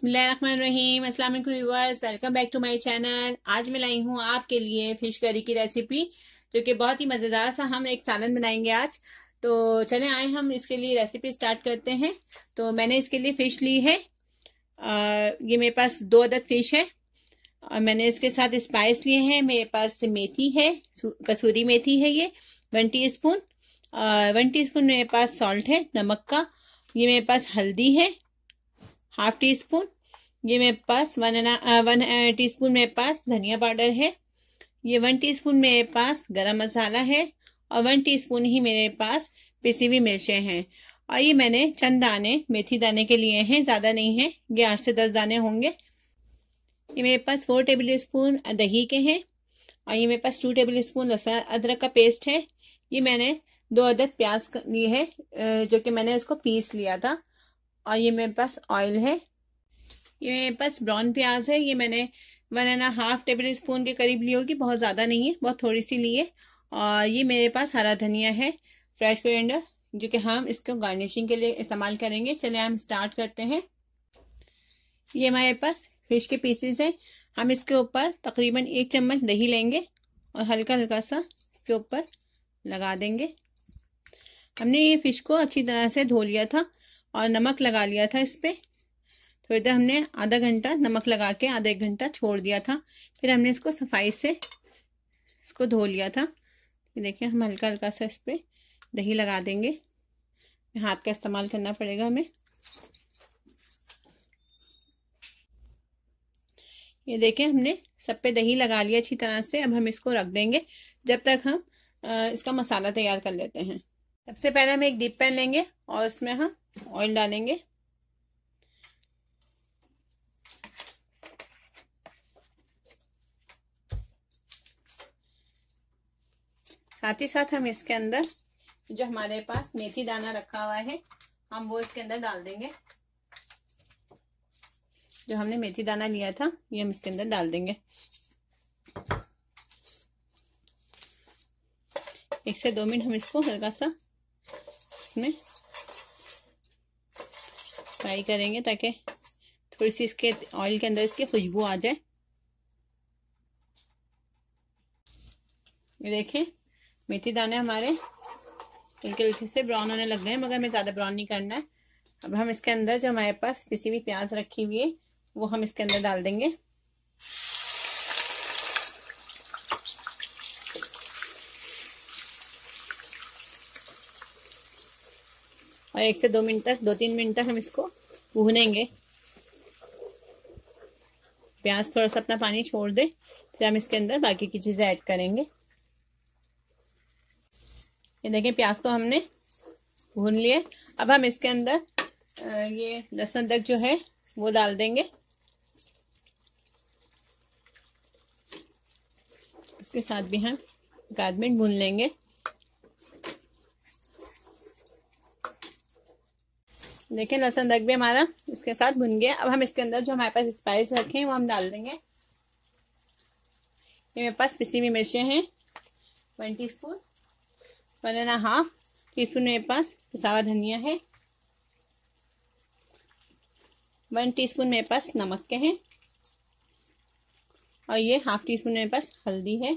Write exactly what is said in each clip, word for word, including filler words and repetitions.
बिस्मिल्लाहिर्रहमानिर्रहीम। अस्सलाम वालेकुम viewers, welcome back to my channel. आज मैं लाई हूँ आपके लिए फिश करी की रेसिपी, जो कि बहुत ही मज़ेदार सा हम एक सालन बनाएंगे आज। तो चले आए हम इसके लिए रेसिपी स्टार्ट करते हैं। तो मैंने इसके लिए फ़िश ली है। आ, ये मेरे पास दो अदद फ़िश है। और मैंने इसके साथ स्पाइस लिए हैं। मेरे पास मेथी है, कसूरी मेथी है, ये one teaspoon. One teaspoon मेरे पास सॉल्ट है, नमक का। ये मेरे पास हल्दी है, हाफ टी स्पून। ये मेरे पास वन वन टी स्पून मेरे पास धनिया पाउडर है। ये वन टीस्पून मेरे पास गरम मसाला है। और वन टीस्पून ही मेरे पास पिसी हुई मिर्चें हैं। और ये मैंने चंद दाने मेथी दाने के लिए हैं, ज़्यादा नहीं है, ये आठ से दस दाने होंगे। ये मेरे पास फोर टेबल स्पून दही के हैं। और ये मेरे पास टू टेबल स्पून लहसुन अदरक का पेस्ट है। ये मैंने दो अदद प्याज लिए है, जो कि मैंने उसको पीस लिया था। और ये मेरे पास ऑयल है। ये मेरे पास ब्राउन प्याज है। ये मैंने one and half tablespoon के करीब ली होगी, बहुत ज़्यादा नहीं है, बहुत थोड़ी सी ली है। और ये मेरे पास हरा धनिया है, फ्रेश कोरिएंडर, जो कि हम इसको गार्निशिंग के लिए इस्तेमाल करेंगे। चलिए हम स्टार्ट करते हैं। ये हमारे पास फिश के पीसेस हैं। हम इसके ऊपर तकरीबन एक चम्मच दही लेंगे और हल्का हल्का सा इसके ऊपर लगा देंगे। हमने ये फिश को अच्छी तरह से धो लिया था और नमक लगा लिया था इस पर। थोड़ी देर हमने आधा घंटा नमक लगा के आधा एक घंटा छोड़ दिया था। फिर हमने इसको सफाई से इसको धो लिया था। देखिए हम हल्का हल्का सा इस पर दही लगा देंगे। हाथ का इस्तेमाल करना पड़ेगा हमें। ये देखें हमने सब पे दही लगा लिया अच्छी तरह से। अब हम इसको रख देंगे जब तक हम इसका मसाला तैयार कर लेते हैं। सबसे पहले हम एक डीप पैन लेंगे और उसमें हम ऑयल डालेंगे। साथ ही साथ हम इसके अंदर जो हमारे पास मेथी दाना रखा हुआ है, हम वो इसके अंदर डाल देंगे। जो हमने मेथी दाना लिया था ये हम इसके अंदर डाल देंगे। एक से दो मिनट हम इसको हल्का सा इसमें फ्राई करेंगे ताकि थोड़ी सी इसके ऑयल के अंदर इसकी खुशबू आ जाए। ये देखें मेथी दाने हमारे हल्के हल्के से ब्राउन होने लग गए हैं, मगर हमें ज़्यादा ब्राउन नहीं करना है। अब हम इसके अंदर जो हमारे पास पिसी हुई प्याज रखी हुई है वो हम इसके अंदर डाल देंगे। और एक से दो मिनट तक दो तीन मिनट तक हम इसको भूनेंगे। प्याज थोड़ा सा अपना पानी छोड़ दे, फिर हम इसके अंदर बाकी की चीज़ें ऐड करेंगे। ये देखिए प्याज को हमने भून लिए। अब हम इसके अंदर ये लहसुन अदरक जो है वो डाल देंगे। इसके साथ भी हम एक आध मिनट भून लेंगे। देखिए लहसुन अदरक भी हमारा इसके साथ भुन गया। अब हम इसके अंदर जो हमारे पास स्पाइस रखे हैं वो हम डाल देंगे। ये मेरे पास पिसी हुई मिर्चें हैं one teaspoon. One and half teaspoon मेरे पास पिसा हुआ धनिया है। वन टीस्पून मेरे पास नमक के हैं। और ये हाफ टी स्पून मेरे पास हल्दी है।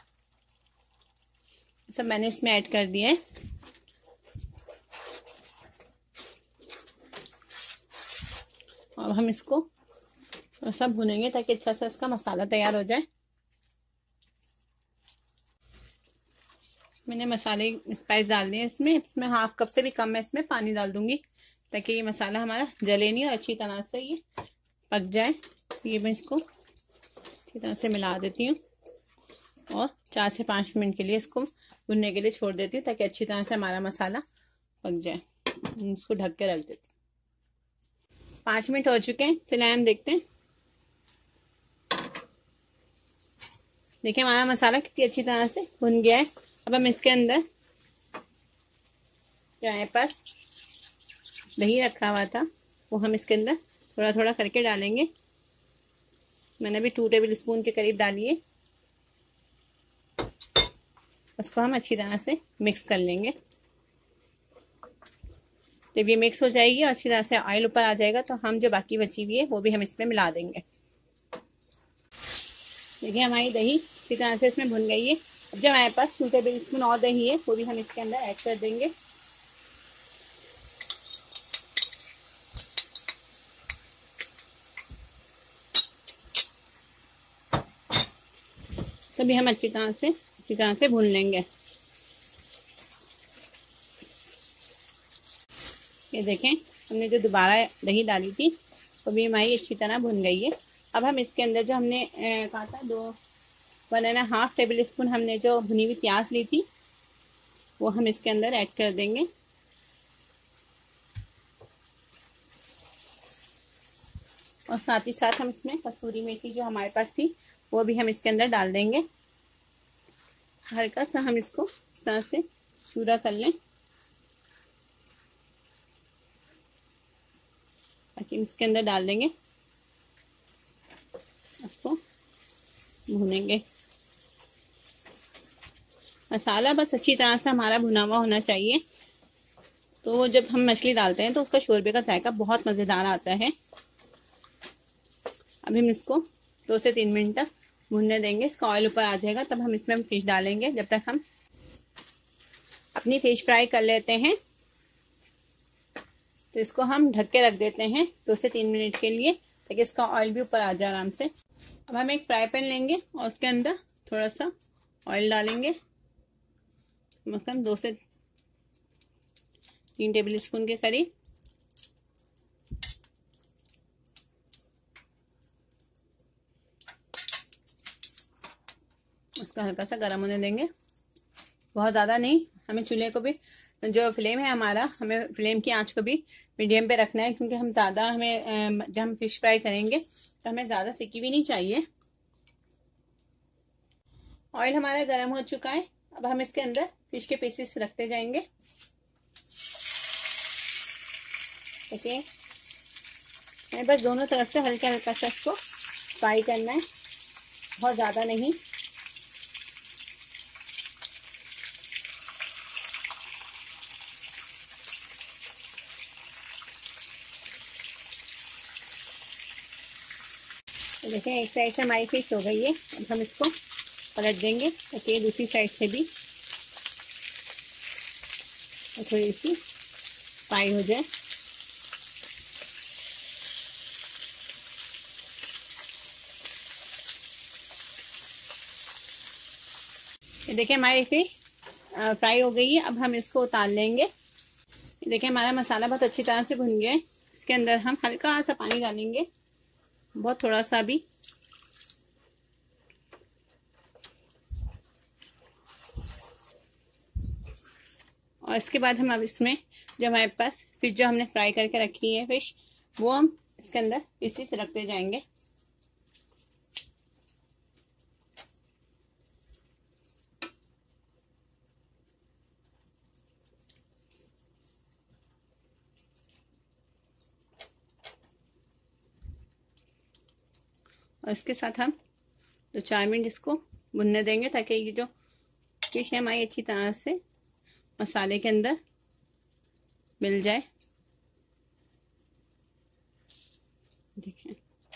सब मैंने इसमें ऐड कर दिया है। और हम इसको सब भुनेंगे ताकि अच्छा सा इसका मसाला तैयार हो जाए। मैंने मसाले स्पाइस डाल दिए इसमें। इसमें हाफ कप से भी कम मैं इसमें पानी डाल दूंगी ताकि ये मसाला हमारा जले नहीं और अच्छी तरह से ये पक जाए। ये मैं इसको अच्छी तरह से मिला देती हूँ और चार से पाँच मिनट के लिए इसको भुनने के लिए छोड़ देती हूँ ताकि अच्छी तरह से हमारा मसाला पक जाए। इसको ढक के रख देती हूँ। पाँच मिनट हो चुके हैं, चलिए हम देखते हैं। देखिए हमारा मसाला कितनी अच्छी तरह से भुन गया है। अब हम इसके अंदर जो हमारे पास दही रखा हुआ था वो हम इसके अंदर थोड़ा थोड़ा करके डालेंगे। मैंने अभी टू टेबल स्पून के करीब डाली है। उसको हम अच्छी तरह से मिक्स कर लेंगे। जब ये मिक्स हो जाएगी और अच्छी तरह से ऑयल ऊपर आ जाएगा तो हम जो बाकी बची हुई है वो भी हम इसमें मिला देंगे। देखिए हमारी दही अच्छी तरह से इसमें भुन गई है। अब जो हमारे पास टू टेबल स्पून और दही है वो भी हम इसके अंदर ऐड कर देंगे। तभी हम अच्छी तरह से अच्छी तरह से भून लेंगे। ये देखें हमने जो दोबारा दही डाली थी वो भी हमारी अच्छी तरह भुन गई है। अब हम इसके अंदर जो हमने कहा था दो one and half tablespoon हमने जो भुनी हुई प्याज ली थी वो हम इसके अंदर ऐड कर देंगे। और साथ ही साथ हम इसमें कसूरी मेथी जो हमारे पास थी वो भी हम इसके अंदर डाल देंगे। हल्का सा हम इसको इस तरह से चूरा कर लें ताकि इसके अंदर डाल देंगे, उसको भूनेंगे। मसाला बस अच्छी तरह से हमारा भुना हुआ होना चाहिए, तो जब हम मछली डालते हैं तो उसका शोरबे का जायका बहुत मज़ेदार आता है। अभी हम इसको दो से तीन मिनट तक भूनने देंगे। इसका ऑयल ऊपर आ जाएगा तब हम इसमें फिश डालेंगे। जब तक हम अपनी फिश फ्राई कर लेते हैं तो इसको हम ढक के रख देते हैं दो से तीन मिनट के लिए ताकि इसका ऑयल भी ऊपर आ जाए आराम से। अब हम एक फ्राई पैन लेंगे और उसके अंदर थोड़ा सा ऑयल डालेंगे, मतलब दो से तीन टेबल स्पून के करीब। उसका हल्का सा गर्म होने देंगे, बहुत ज़्यादा नहीं। हमें चूल्हे को भी जो फ्लेम है हमारा, हमें फ्लेम की आंच को भी मीडियम पे रखना है, क्योंकि हम ज़्यादा हमें जब हम फिश फ्राई करेंगे तो हमें ज़्यादा सिकी भी नहीं चाहिए। ऑयल हमारा गर्म हो चुका है। अब हम इसके अंदर फिश के पीसेस रखते जाएंगे। ओके, हमें बस दोनों तरफ से हल्का हल्का सा इसको फ्राई करना है, बहुत ज़्यादा नहीं। तो देखें एक साइड से हमारी फिश हो गई है। अब हम इसको पलट देंगे ताकि दूसरी साइड से भी थोड़ी सी फ्राई हो जाए। ये देखिए हमारी फिश फ्राई हो गई है। अब हम इसको उतार लेंगे। ये देखिए हमारा मसाला बहुत अच्छी तरह से भुन गया है। इसके अंदर हम हल्का सा पानी डालेंगे, बहुत थोड़ा सा भी। और इसके बाद हम अब इसमें जो हमारे पास फिश जो हमने फ्राई करके रखी है फिश, वो हम इसके अंदर इसी से रखते जाएंगे। और इसके साथ हम दो चार मिनट इसको भुनने देंगे ताकि ये जो फिश है हमारी अच्छी तरह से मसाले के अंदर मिल जाए। देखें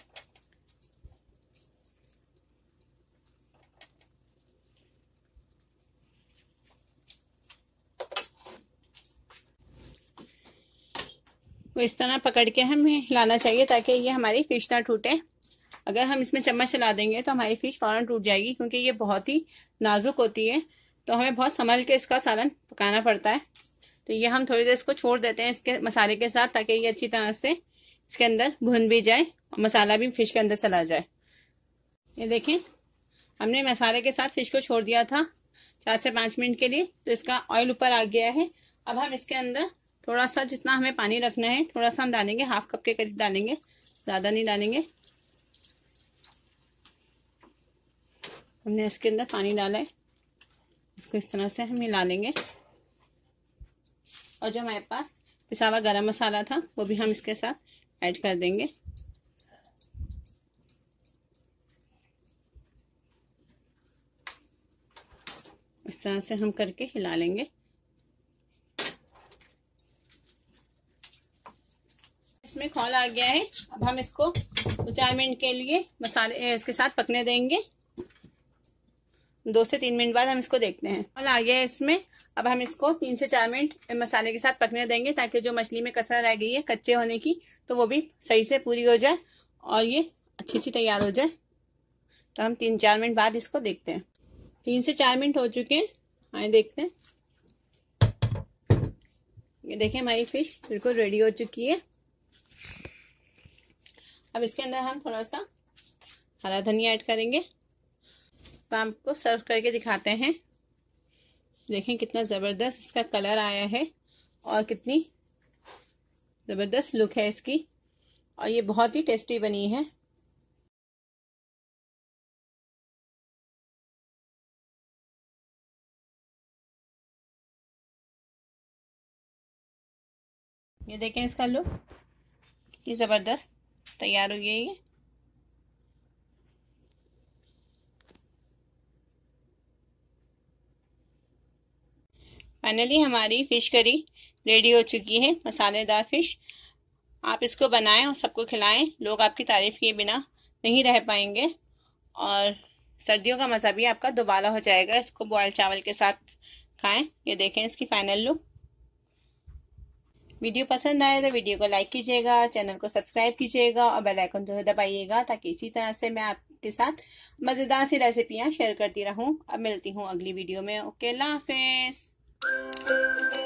वो इस तरह पकड़ के हमें हिलाना चाहिए ताकि ये हमारी फिश ना टूटे। अगर हम इसमें चम्मच चला देंगे तो हमारी फिश फौरन टूट जाएगी, क्योंकि ये बहुत ही नाजुक होती है, तो हमें बहुत संभल के इसका सालन पकाना पड़ता है। तो ये हम थोड़ी देर इसको छोड़ देते हैं इसके मसाले के साथ ताकि ये अच्छी तरह से इसके अंदर भुन भी जाए और मसाला भी फिश के अंदर चला जाए। ये देखें हमने मसाले के साथ फिश को छोड़ दिया था चार से पाँच मिनट के लिए, तो इसका ऑयल ऊपर आ गया है। अब हम इसके अंदर थोड़ा सा जितना हमें पानी रखना है थोड़ा सा हम डालेंगे, हाफ कप के करीब डालेंगे, ज़्यादा नहीं डालेंगे। हमने इसके अंदर पानी डाला है, इसको इस तरह से हम मिला लेंगे। और जो हमारे पास पिसा हुआ गरम मसाला था वो भी हम इसके साथ ऐड कर देंगे। इस तरह से हम करके हिला लेंगे। खौल आ गया है। अब हम इसको दो चार मिनट के लिए मसाले इसके साथ पकने देंगे। दो से तीन मिनट बाद हम इसको देखते हैं। खौल आ गया है इसमें। अब हम इसको तीन से चार मिनट मसाले के साथ पकने देंगे ताकि जो मछली में कसर रह गई है कच्चे होने की तो वो भी सही से पूरी हो जाए और ये अच्छी सी तैयार हो जाए। तो हम तीन चार मिनट बाद इसको देखते हैं। तीन से चार मिनट हो चुके हैं, आए देखते हैं। ये देखें हमारी फिश बिल्कुल रेडी हो चुकी है। अब इसके अंदर हम थोड़ा सा हरा धनिया ऐड करेंगे। तो आपको सर्व करके दिखाते हैं। देखें कितना ज़बरदस्त इसका कलर आया है और कितनी ज़बरदस्त लुक है इसकी, और ये बहुत ही टेस्टी बनी है। ये देखें इसका लुक कितनी ज़बरदस्त तैयार हो गई है ये। फाइनली हमारी फिश करी रेडी हो चुकी है, मसालेदार फिश। आप इसको बनाएं और सबको खिलाएं। लोग आपकी तारीफ किए बिना नहीं रह पाएंगे और सर्दियों का मज़ा भी आपका दोबारा हो जाएगा। इसको बॉयल चावल के साथ खाएं। ये देखें इसकी फाइनल लुक। वीडियो पसंद आए तो वीडियो को लाइक कीजिएगा, चैनल को सब्सक्राइब कीजिएगा और बेल आइकन जो है दबाइएगा ताकि इसी तरह से मैं आपके साथ मज़ेदार सी रेसिपियाँ शेयर करती रहूं। अब मिलती हूँ अगली वीडियो में। ओके, अल्लाह हाफिज़।